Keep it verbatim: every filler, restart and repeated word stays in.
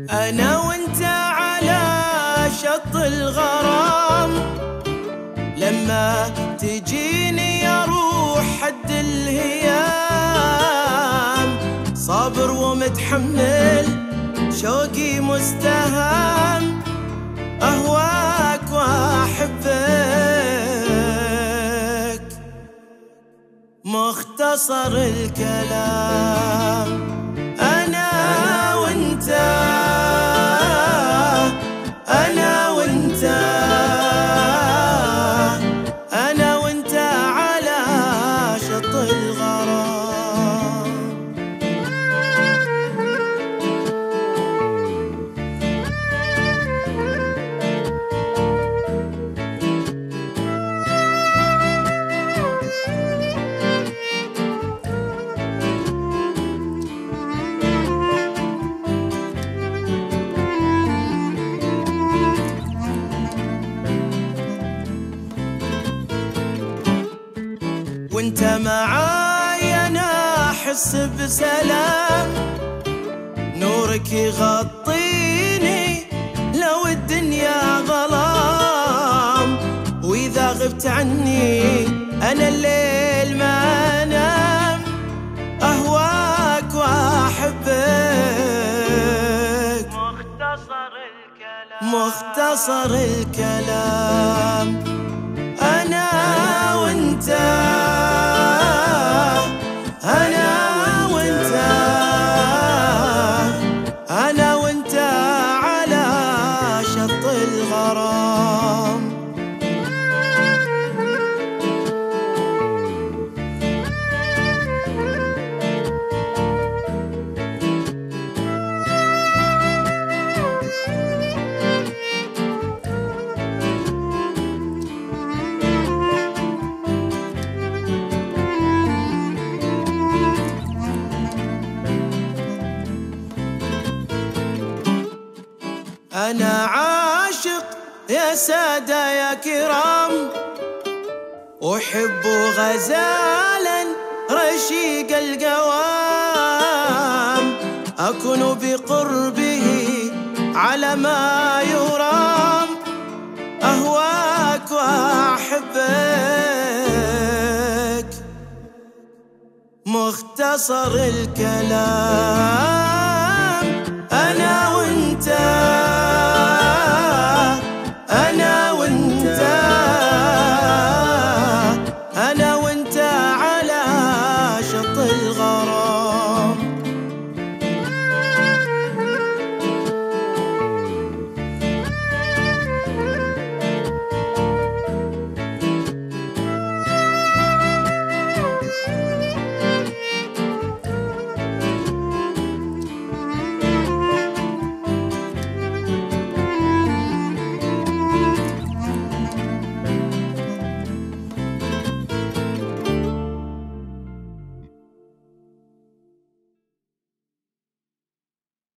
أنا وأنت على شط الغرام، لما تجيني أروح حد الهيام، صابر ومتحمل شوقي مستهام، أهواك وأحبك. مختصر الكلام أنا وأنت، أنا وأنت، أنا وأنت على شط الغرام. وانت معاي انا احس بسلام، نورك يغطيني لو الدنيا ظلام، واذا غبت عني انا الليل ما انام، اهواك واحبك. مختصر الكلام، مختصر الكلام أنا وأنت، أنا وأنت، أنا وأنت على شط الغرام. أنا عاشق يا سادة يا كرام، أحب غزالا رشيق القوام، أكون بقربه على ما يرام، أهواك وأحبك. مختصر الكلام